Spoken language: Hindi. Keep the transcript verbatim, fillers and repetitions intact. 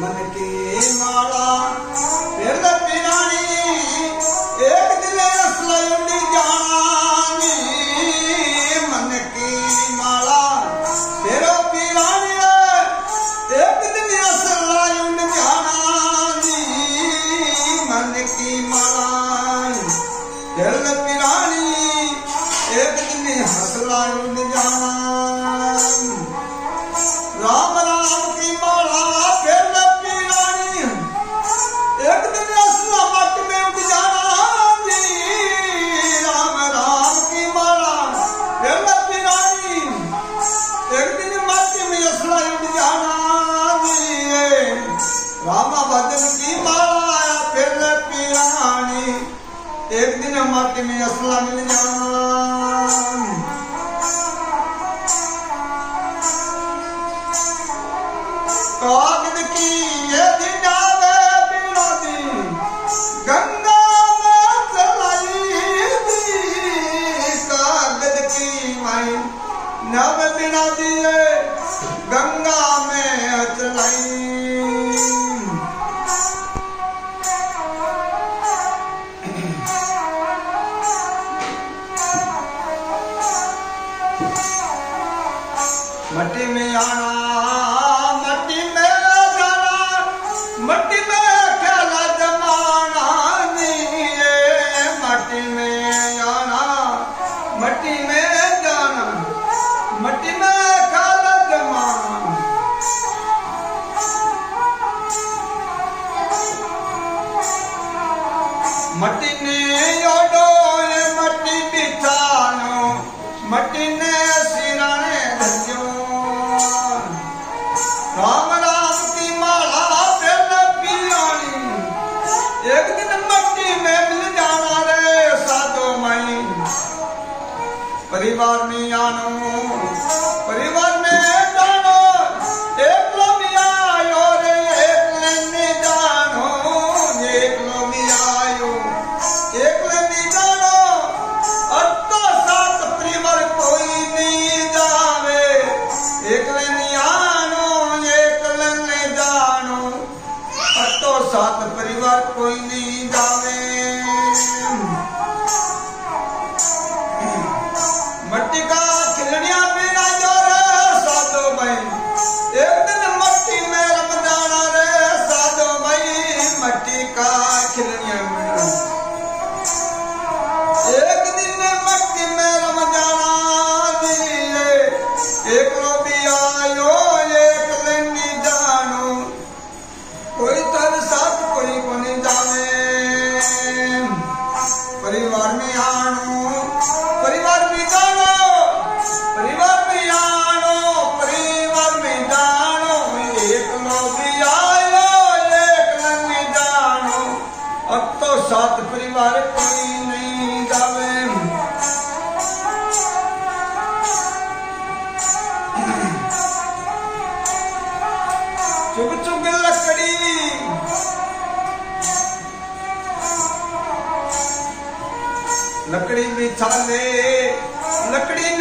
मन की माला फिर पिरानी एक दिन असलुंडी जानी मन की माला फिर पिरानी एक दिन असलुंड जानी मन की माला फिर पिरानी एक दिन हसलुंड जाना राम राम की माला फिर पिरानी एक दिन असला मट में उठ जाना जी राम राम की माला फिर पिरानी एक दिन मट में असला उठ जाना जी राम भजन की माला फिर पिरानी एक दिन मट में असला मिल जाना कागद की ये दिनावे बिना दी गंगा में चलाई दी कागद की माई नव बिना दिए गंगा में चलाई मट्टी में आना मट्टी में जाना मट्टी में खेला जमाना नहीं मट्टी में आना मट्टी में जाना मट्टी में खेला जमाना मट्टी ने ओडो मट्टी बिछानो मट्टी ने सिराने धन्यो राम राम की माला फिर पिरानी एक दिन मट्टी में मिल जाना रे साधो मई परिवार में आनो परिवार में जानो एक लो मिया आयो रे एक लेने जानो एक लो मिया आयो एक लेने जानो और तो साथ परिवार कोई नहीं जावे एक लेने साथ परिवार कोई नहीं जावे मट्टी का खिलनिया पीना जो रे साधो भाई एक दिन मट्टी में रम जाना रे साधो भाई मट्टी का खिलनिया एक दिन मट्टी में रम जाना दिए एक लो भी आयो एक लेनी जानो कोई तर साथ कोई को नहीं जाने परिवार में आनो परिवार में जानो परिवार में आनो परिवार में जानो एक लो भी आयो एक लंगी जानो अब तो साथ परिवार कोई नहीं जावे चुग चुग लकड़ी लकड़ी बिछा ले लकड़ी